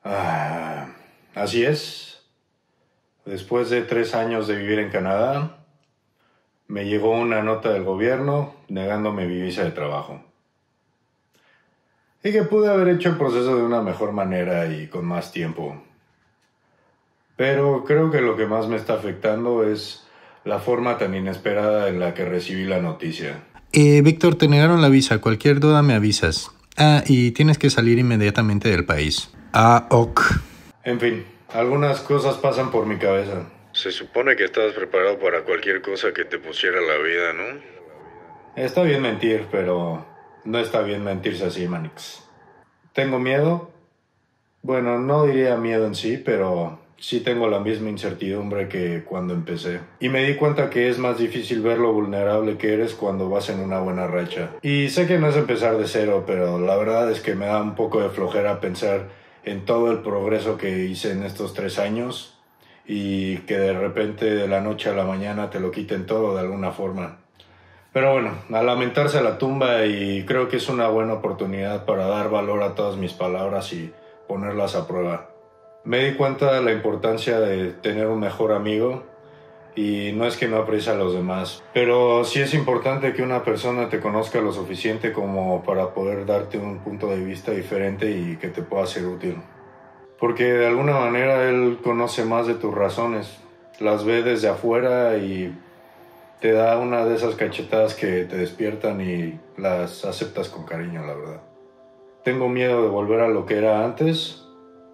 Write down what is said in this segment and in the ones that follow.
Así es. Después de 3 años de vivir en Canadá, me llegó una nota del gobierno negándome mi visa de trabajo. Y que pude haber hecho el proceso de una mejor manera y con más tiempo. Pero creo que lo que más me está afectando es la forma tan inesperada en la que recibí la noticia. Víctor, te negaron la visa. Cualquier duda me avisas. Y tienes que salir inmediatamente del país. Ok. En fin, algunas cosas pasan por mi cabeza. Se supone que estabas preparado para cualquier cosa que te pusiera la vida, ¿no? Está bien mentir, pero no está bien mentirse así, Manix. ¿Tengo miedo? Bueno, no diría miedo en sí, pero sí tengo la misma incertidumbre que cuando empecé. Y me di cuenta que es más difícil ver lo vulnerable que eres cuando vas en una buena racha. Y sé que no es empezar de cero, pero la verdad es que me da un poco de flojera pensar en todo el progreso que hice en estos 3 años y que de repente de la noche a la mañana te lo quiten todo de alguna forma. Pero bueno, a lamentarse a la tumba, y creo que es una buena oportunidad para dar valor a todas mis palabras y ponerlas a prueba. Me di cuenta de la importancia de tener un mejor amigo, y no es que no aprecie a los demás, pero sí es importante que una persona te conozca lo suficiente como para poder darte un punto de vista diferente y que te pueda ser útil. Porque de alguna manera él conoce más de tus razones, las ve desde afuera y te da una de esas cachetadas que te despiertan y las aceptas con cariño, la verdad. Tengo miedo de volver a lo que era antes.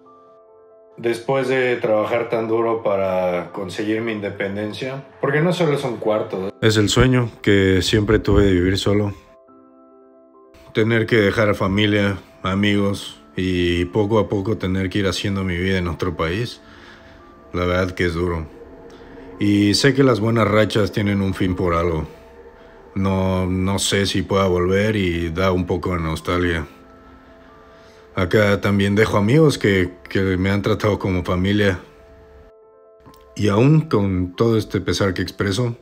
Después de trabajar tan duro para conseguir mi independencia, porque no solo es un cuarto. Es el sueño que siempre tuve de vivir solo. Tener que dejar a familia, amigos y poco a poco tener que ir haciendo mi vida en otro país. La verdad que es duro. Y sé que las buenas rachas tienen un fin por algo. No sé si pueda volver y da un poco de nostalgia. Acá también dejo amigos que me han tratado como familia. Y aún con todo este pesar que expreso,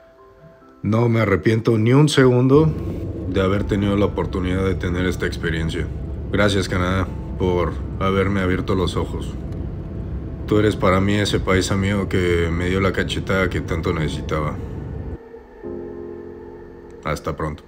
no me arrepiento ni un segundo de haber tenido la oportunidad de tener esta experiencia. Gracias, Canadá, por haberme abierto los ojos. Tú eres para mí ese país amigo que me dio la cachetada que tanto necesitaba. Hasta pronto.